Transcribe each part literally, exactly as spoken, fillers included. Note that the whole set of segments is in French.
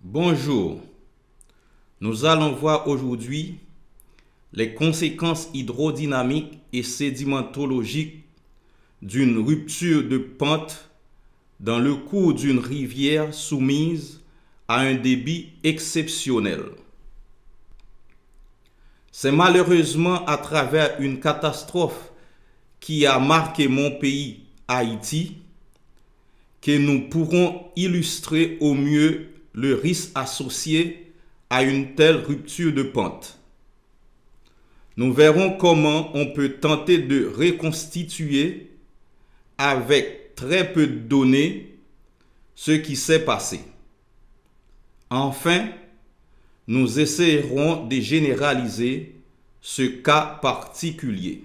Bonjour, nous allons voir aujourd'hui les conséquences hydrodynamiques et sédimentologiques d'une rupture de pente dans le cours d'une rivière soumise à un débit exceptionnel. C'est malheureusement à travers une catastrophe qui a marqué mon pays, Haïti, que nous pourrons illustrer au mieux le risque associé à une telle rupture de pente. Nous verrons comment on peut tenter de reconstituer avec très peu de données ce qui s'est passé. Enfin, nous essaierons de généraliser ce cas particulier.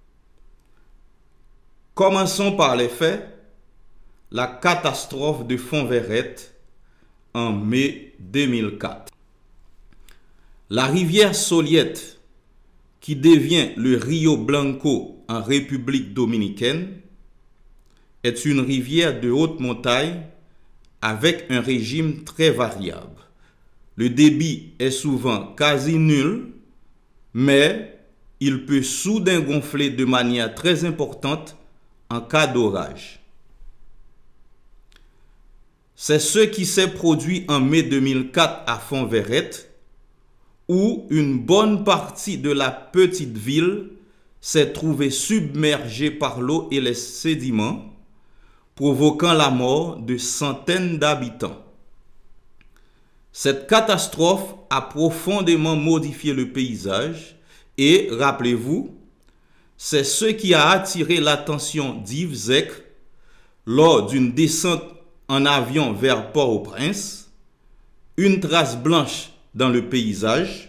Commençons par les faits. La catastrophe de Fonverrette en mai deux mille quatre. La rivière Soliette, qui devient le Rio Blanco en République dominicaine, est une rivière de haute montagne avec un régime très variable. Le débit est souvent quasi nul, mais il peut soudain gonfler de manière très importante en cas d'orage. C'est ce qui s'est produit en mai deux mille quatre à Fonverrette, où une bonne partie de la petite ville s'est trouvée submergée par l'eau et les sédiments, provoquant la mort de centaines d'habitants. Cette catastrophe a profondément modifié le paysage et, rappelez-vous, c'est ce qui a attiré l'attention d'Yves Zec lors d'une descente en avion vers Port-au-Prince, une trace blanche dans le paysage,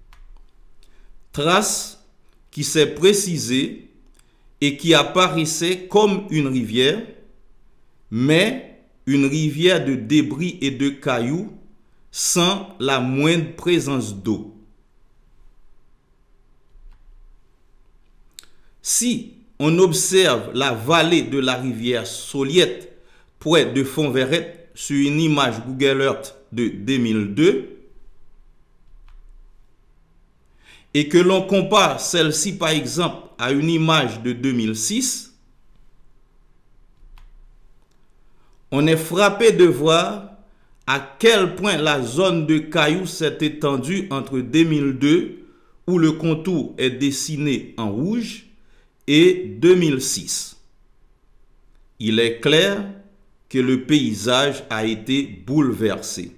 trace qui s'est précisée et qui apparaissait comme une rivière, mais une rivière de débris et de cailloux sans la moindre présence d'eau. Si on observe la vallée de la rivière Soliette près de Fonverrette sur une image Google Earth de deux mille deux et que l'on compare celle-ci par exemple à une image de deux mille six, on est frappé de voir à quel point la zone de cailloux s'est étendue entre deux mille deux, où le contour est dessiné en rouge, et deux mille six. Il est clair que le paysage a été bouleversé.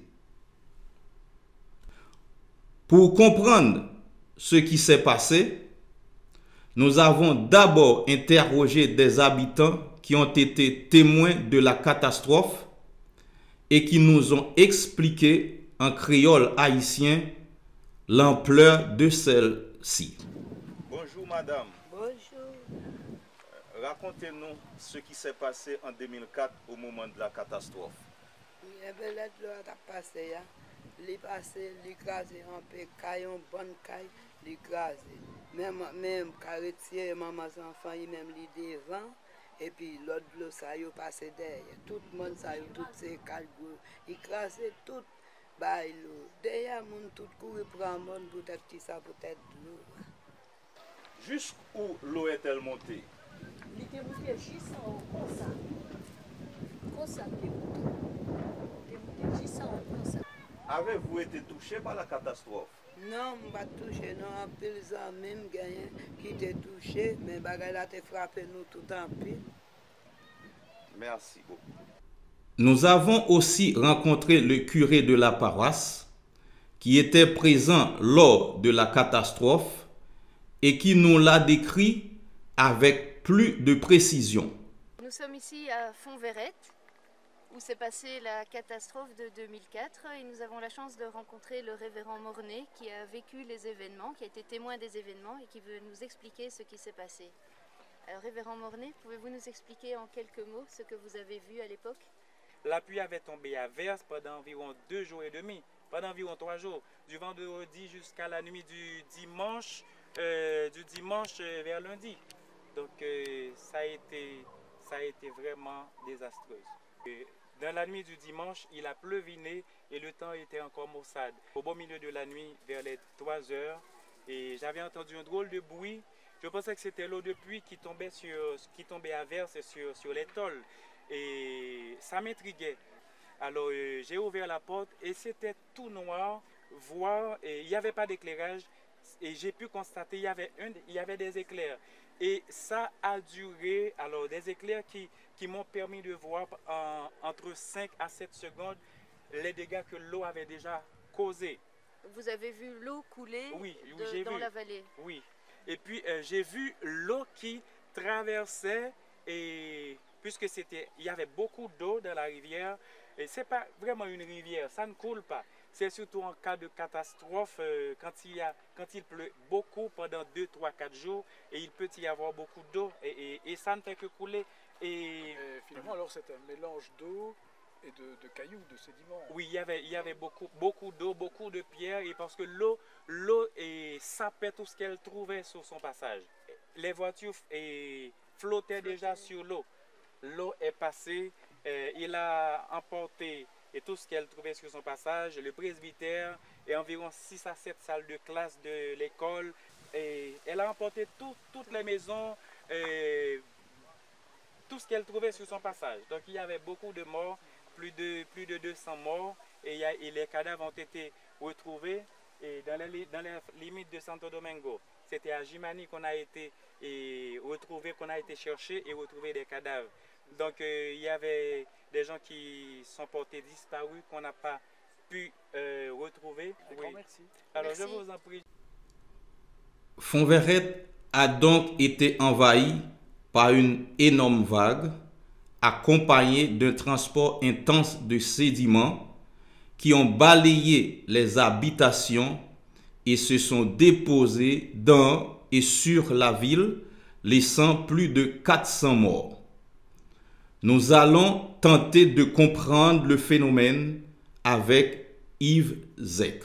Pour comprendre ce qui s'est passé, nous avons d'abord interrogé des habitants qui ont été témoins de la catastrophe et qui nous ont expliqué en créole haïtien l'ampleur de celle-ci. Bonjour madame. Bonjour. Racontez-nous ce qui s'est passé en deux mille quatre au moment de la catastrophe. Il y avait l'autre qui a passé, il est passé, il est écrasé un peu, caillon, bonne caille, il est écrasé. Même, même carretier, maman, enfants, il même les devant, et puis l'autre bleu, ça y est passé derrière. Tout le monde, ça y est, toutes ces cailles, écrasé, tout, bah, il derrière, mon tout couru pour un monde, peut-être qui ça, peut-être l'eau. Jusqu'où l'eau est-elle montée? Il était monté juste comme ça. Comme ça, il était monté juste comme ça. Avez-vous été touché par la catastrophe? Non, je ne pas touché, non, en pile, ça même gagné qui était touché, mais bagay la te frappé nous tout en pile. Merci beaucoup. Nous avons aussi rencontré le curé de la paroisse qui était présent lors de la catastrophe et qui nous l'a décrit avec plus de précision. Nous sommes ici à Fonverrette, où s'est passée la catastrophe de deux mille quatre, et nous avons la chance de rencontrer le révérend Mornay qui a vécu les événements, qui a été témoin des événements et qui veut nous expliquer ce qui s'est passé. Alors révérend Mornay, pouvez-vous nous expliquer en quelques mots ce que vous avez vu à l'époque? La pluie avait tombé à verse pendant environ deux jours et demi, pendant environ trois jours, du vendredi jusqu'à la nuit du dimanche, euh, du dimanche vers lundi. Donc euh, ça, a été, ça a été vraiment désastreux. Et dans la nuit du dimanche, il a pleuviné et le temps était encore maussade. Au beau milieu de la nuit, vers les trois heures, et j'avais entendu un drôle de bruit. Je pensais que c'était l'eau de pluie qui tombait, sur, qui tombait à verse sur, sur les tôles. Et ça m'intriguait. Alors euh, j'ai ouvert la porte et c'était tout noir, voire il n'y avait pas d'éclairage. Et j'ai pu constater qu'il y avait, un, il y avait des éclairs. Et ça a duré, alors des éclairs qui, qui m'ont permis de voir en, entre cinq à sept secondes les dégâts que l'eau avait déjà causés. Vous avez vu l'eau couler oui, de, j'ai dans vu. la vallée? Oui. Et puis euh, j'ai vu l'eau qui traversait, et puisque c'était, il y avait beaucoup d'eau dans la rivière, et ce n'est pas vraiment une rivière, ça ne coule pas. C'est surtout en cas de catastrophe, euh, quand, il y a, quand il pleut beaucoup pendant deux, trois, quatre jours, et il peut y avoir beaucoup d'eau, et, et, et ça ne fait que couler. Et, et finalement, alors c'est un mélange d'eau et de, de cailloux, de sédiments. Oui, il y avait, il y avait beaucoup, beaucoup d'eau, beaucoup de pierres, et parce que l'eau, l'eau sapait tout ce qu'elle trouvait sur son passage. Les voitures et, flottaient déjà sur l'eau. L'eau est passée, euh, il a emporté et tout ce qu'elle trouvait sur son passage, le presbytère et environ six à sept salles de classe de l'école. Et elle a emporté tout, toutes les maisons, euh, tout ce qu'elle trouvait sur son passage. Donc il y avait beaucoup de morts, plus de, plus de deux cents morts, et, il y a, et les cadavres ont été retrouvés et dans, les, dans les limites de Santo Domingo. C'était à Jimani qu'on a été et retrouvé, qu'on a été chercher et retrouver des cadavres. Donc euh, il y avait des gens qui sont portés disparus, qu'on n'a pas pu euh, retrouver. Un oui. grand merci. Alors Merci. je vous en prie. Fonverret a donc été envahi par une énorme vague, accompagnée d'un transport intense de sédiments qui ont balayé les habitations et se sont déposés dans et sur la ville, laissant plus de quatre cents morts. Nous allons tenter de comprendre le phénomène avec Yves Zek.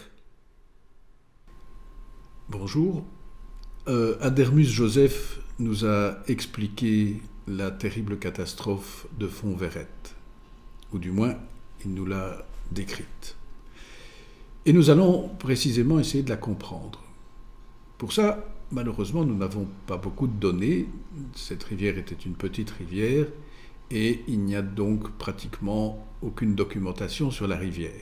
Bonjour. Euh, Adermus Joseph nous a expliqué la terrible catastrophe de Fonverret, ou du moins il nous l'a décrite. Et nous allons précisément essayer de la comprendre. Pour ça, malheureusement, nous n'avons pas beaucoup de données. Cette rivière était une petite rivière et il n'y a donc pratiquement aucune documentation sur la rivière.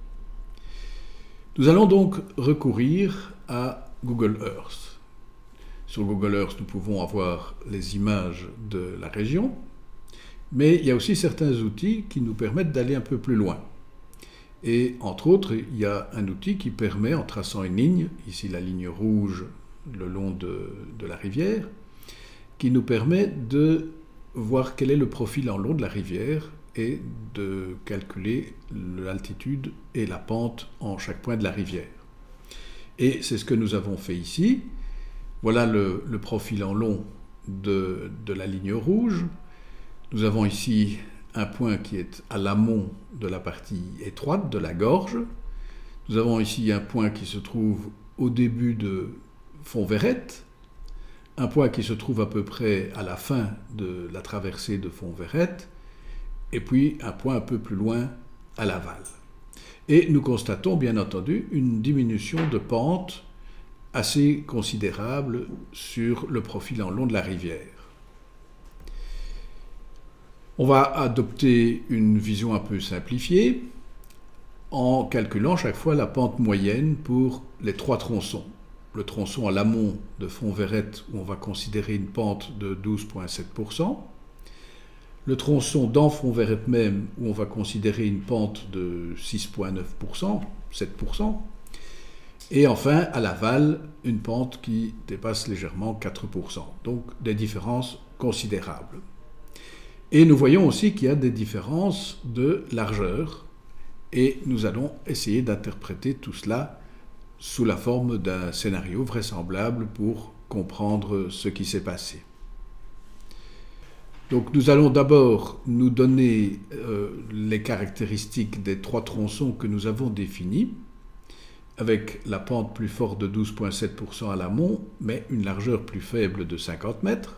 Nous allons donc recourir à Google Earth. Sur Google Earth, nous pouvons avoir les images de la région, mais il y a aussi certains outils qui nous permettent d'aller un peu plus loin. Et entre autres, il y a un outil qui permet, en traçant une ligne, ici la ligne rouge le long de, de la rivière, qui nous permet de voir quel est le profil en long de la rivière et de calculer l'altitude et la pente en chaque point de la rivière. Et c'est ce que nous avons fait ici. Voilà le, le profil en long de, de la ligne rouge. Nous avons ici un point qui est à l'amont de la partie étroite de la gorge. Nous avons ici un point qui se trouve au début de Fonverret, un point qui se trouve à peu près à la fin de la traversée de Fonverret, et puis un point un peu plus loin à l'aval. Et nous constatons bien entendu une diminution de pente assez considérable sur le profil en long de la rivière. On va adopter une vision un peu simplifiée en calculant chaque fois la pente moyenne pour les trois tronçons. Le tronçon à l'amont de Fonverret où on va considérer une pente de douze virgule sept pour cent. Le tronçon dans Fonverret même où on va considérer une pente de six virgule neuf pour cent, sept pour cent. Et enfin, à l'aval, une pente qui dépasse légèrement quatre pour cent. Donc des différences considérables. Et nous voyons aussi qu'il y a des différences de largeur. Et nous allons essayer d'interpréter tout cela sous la forme d'un scénario vraisemblable pour comprendre ce qui s'est passé. Donc nous allons d'abord nous donner euh, les caractéristiques des trois tronçons que nous avons définis, avec la pente plus forte de douze virgule sept pour cent à l'amont, mais une largeur plus faible de cinquante mètres.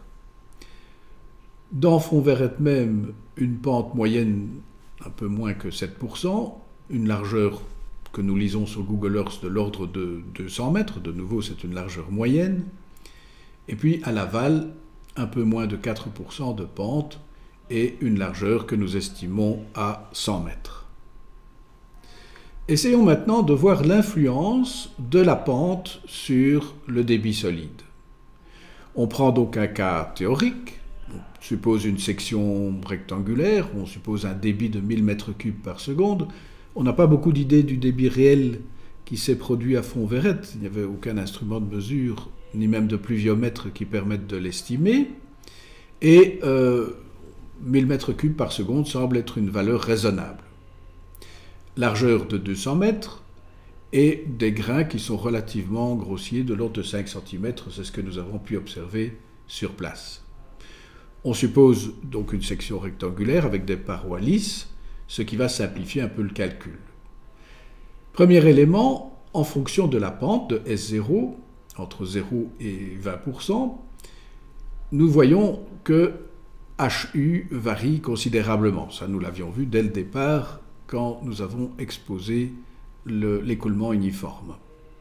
Dans Fonverret même, une pente moyenne un peu moins que sept pour cent, une largeur que nous lisons sur Google Earth de l'ordre de deux cents mètres, de nouveau c'est une largeur moyenne, et puis à l'aval, un peu moins de quatre pour cent de pente et une largeur que nous estimons à cent mètres. Essayons maintenant de voir l'influence de la pente sur le débit solide. On prend donc un cas théorique, on suppose une section rectangulaire, on suppose un débit de mille mètres cubes par seconde. On n'a pas beaucoup d'idées du débit réel qui s'est produit à Font-Verret. Il n'y avait aucun instrument de mesure, ni même de pluviomètre qui permette de l'estimer. Et euh, mille mètres cubes par seconde semble être une valeur raisonnable. Largeur de deux cents mètres et des grains qui sont relativement grossiers, de l'ordre de cinq centimètres, c'est ce que nous avons pu observer sur place. On suppose donc une section rectangulaire avec des parois lisses, ce qui va simplifier un peu le calcul. Premier élément, en fonction de la pente de S zéro, entre zéro et vingt pour cent, nous voyons que H U varie considérablement. Ça, nous l'avions vu dès le départ quand nous avons exposé l'écoulement uniforme.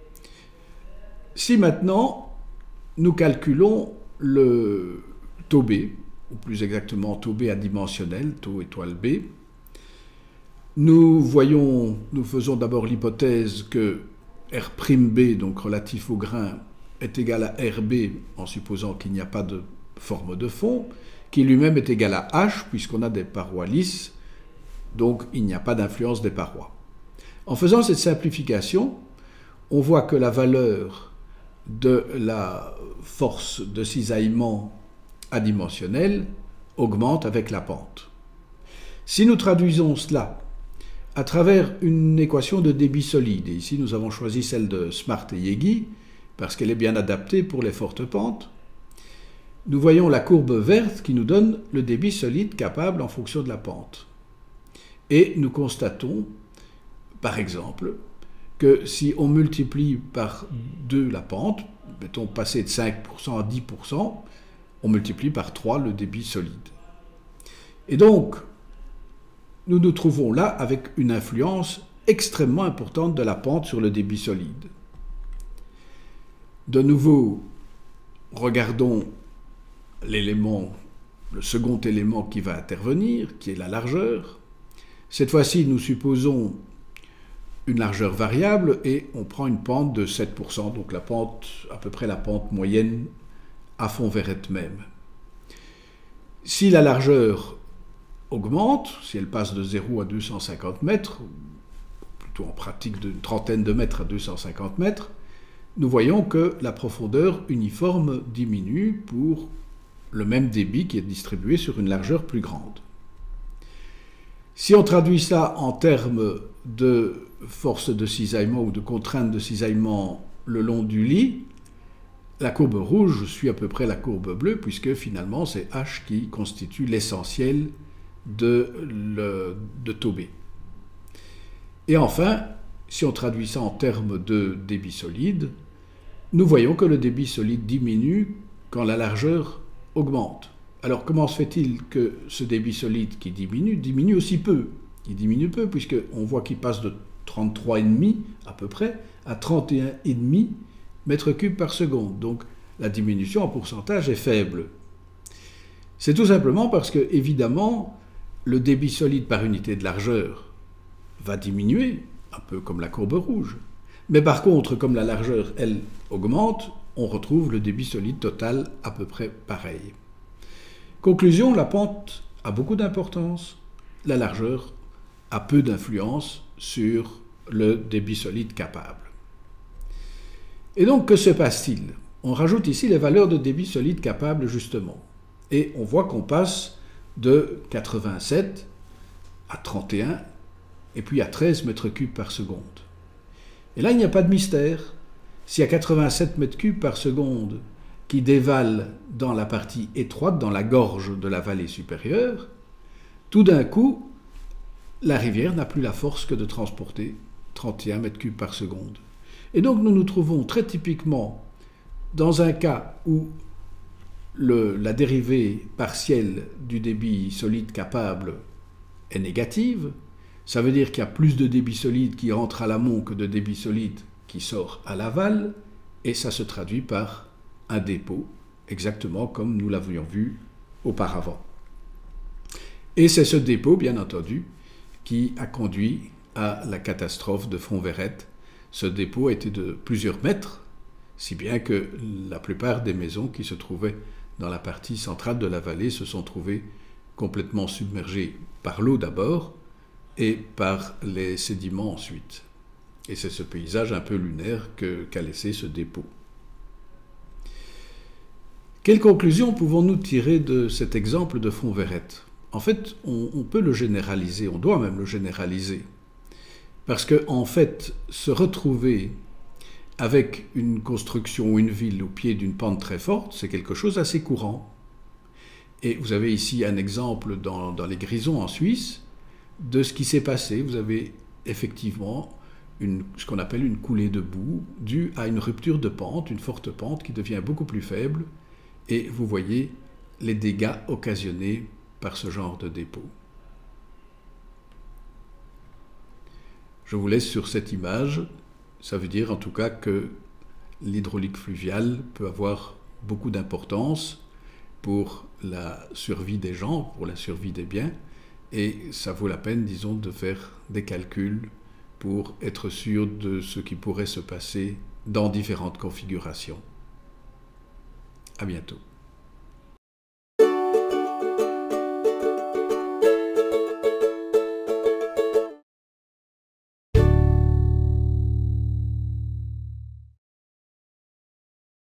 Si maintenant, nous calculons le taux B, ou plus exactement taux B adimensionnel, taux étoile B, nous voyons, nous faisons d'abord l'hypothèse que R'(B), donc relatif au grain, est égal à R B, en supposant qu'il n'y a pas de forme de fond, qui lui-même est égal à H, puisqu'on a des parois lisses, donc il n'y a pas d'influence des parois. En faisant cette simplification, on voit que la valeur de la force de cisaillement adimensionnelle augmente avec la pente. Si nous traduisons cela à travers une équation de débit solide, et ici nous avons choisi celle de Smart et Yegi, parce qu'elle est bien adaptée pour les fortes pentes, nous voyons la courbe verte qui nous donne le débit solide capable en fonction de la pente. Et nous constatons, par exemple, que si on multiplie par deux la pente, mettons passer de cinq pour cent à dix pour cent, on multiplie par trois le débit solide. Et donc, nous nous trouvons là avec une influence extrêmement importante de la pente sur le débit solide. De nouveau, regardons l'élément, le second élément qui va intervenir, qui est la largeur. Cette fois-ci, nous supposons une largeur variable et on prend une pente de sept pour cent, donc la pente, à peu près la pente moyenne à Font-Verret même. Si la largeur augmente, si elle passe de zéro à deux cent cinquante mètres, plutôt en pratique d'une trentaine de mètres à deux cent cinquante mètres, nous voyons que la profondeur uniforme diminue pour le même débit qui est distribué sur une largeur plus grande. Si on traduit ça en termes de force de cisaillement ou de contrainte de cisaillement le long du lit, la courbe rouge suit à peu près la courbe bleue, puisque finalement c'est H qui constitue l'essentiel de, le, de taux B. Et enfin, si on traduit ça en termes de débit solide, nous voyons que le débit solide diminue quand la largeur augmente. Alors comment se fait-il que ce débit solide qui diminue, diminue aussi peu? Il diminue peu puisqu'on voit qu'il passe de trente-trois virgule cinq à peu près à trente et un virgule cinq mètres cubes par seconde. Donc la diminution en pourcentage est faible. C'est tout simplement parce que, évidemment, le débit solide par unité de largeur va diminuer, un peu comme la courbe rouge. Mais par contre, comme la largeur, elle, augmente, on retrouve le débit solide total à peu près pareil. Conclusion, la pente a beaucoup d'importance, la largeur a peu d'influence sur le débit solide capable. Et donc, que se passe-t-il? On rajoute ici les valeurs de débit solide capable, justement. Et on voit qu'on passe de quatre-vingt-sept à trente et un, et puis à treize mètres cubes par seconde. Et là, il n'y a pas de mystère. S'il y a quatre-vingt-sept mètres cubes par seconde qui dévalent dans la partie étroite, dans la gorge de la vallée supérieure, tout d'un coup, la rivière n'a plus la force que de transporter trente et un mètres cubes par seconde. Et donc nous nous trouvons très typiquement dans un cas où le, la dérivée partielle du débit solide capable est négative, Ça veut dire qu'il y a plus de débit solide qui rentre à l'amont que de débit solide qui sort à l'aval, et ça se traduit par un dépôt, exactement comme nous l'avions vu auparavant. Et c'est ce dépôt, bien entendu, qui a conduit à la catastrophe de Fonds-Verrette. Ce dépôt était de plusieurs mètres, si bien que la plupart des maisons qui se trouvaient dans la partie centrale de la vallée se sont trouvées complètement submergées par l'eau d'abord et par les sédiments ensuite. Et c'est ce paysage un peu lunaire que, qu'a laissé ce dépôt. Quelles conclusions pouvons-nous tirer de cet exemple de Fonds-Verrette? En fait, on, on peut le généraliser, on doit même le généraliser. Parce que, en fait, se retrouver avec une construction ou une ville au pied d'une pente très forte, c'est quelque chose d'assez courant. Et vous avez ici un exemple dans, dans les Grisons en Suisse de ce qui s'est passé. Vous avez effectivement une, ce qu'on appelle une coulée de boue due à une rupture de pente, une forte pente qui devient beaucoup plus faible. Et vous voyez les dégâts occasionnés par ce genre de dépôt. Je vous laisse sur cette image. Ça veut dire en tout cas que l'hydraulique fluviale peut avoir beaucoup d'importance pour la survie des gens, pour la survie des biens, et ça vaut la peine, disons, de faire des calculs pour être sûr de ce qui pourrait se passer dans différentes configurations. À bientôt.